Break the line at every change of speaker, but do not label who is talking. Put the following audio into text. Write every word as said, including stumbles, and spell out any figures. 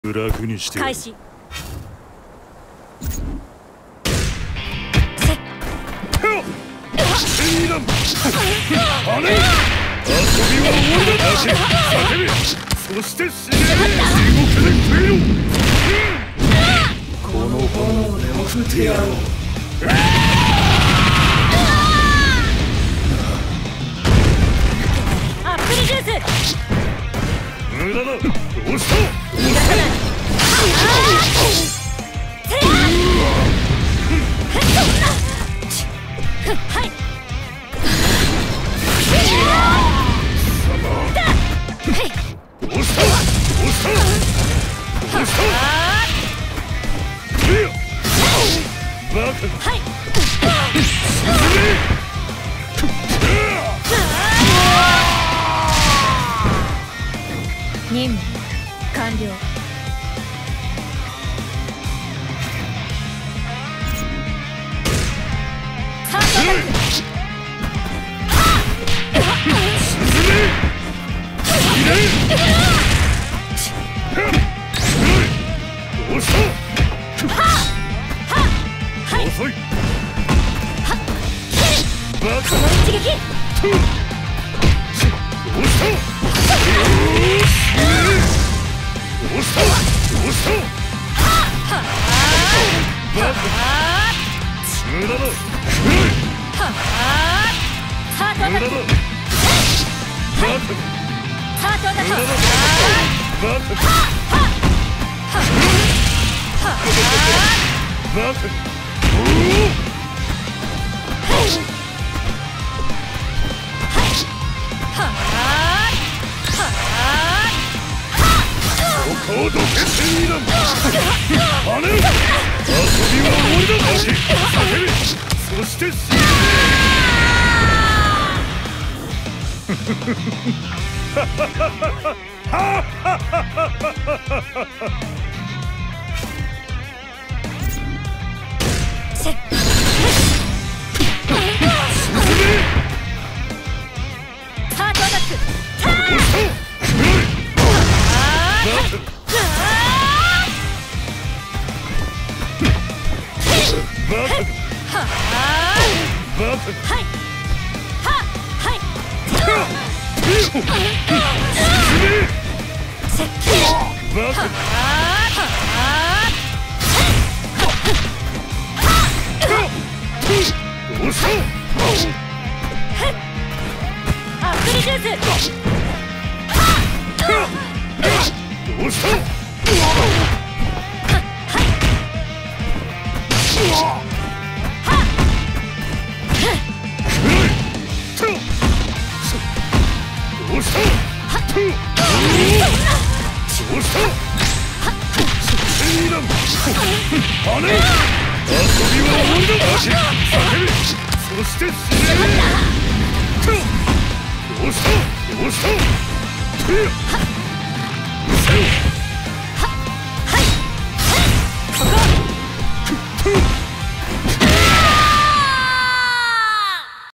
楽にして
開始。
そして死ね。地獄で食えろ。この炎でも食ってやろう。
アップルジュース。
無駄だ。押した。押した。
はい。
押した。押した。押した。バカ。
はい。任務完了。ハートバック。
遅い。
この一撃。
押した。押した。押した。無駄だ。
ハートアタック。ハートアタック。
バカ。バカ。ここをどけてみろ。跳ねる。遊びは終わりだ。叫べ。そして死ね。
ハートアタック。
バカ。バカ。
はい。ははい。
バカ。どうした。
アップルジュース。
どうした。どうした。どうした。セイラン。跳ねる。遊びは終わりだ。叫べ。そして死ね。どうした。どうした。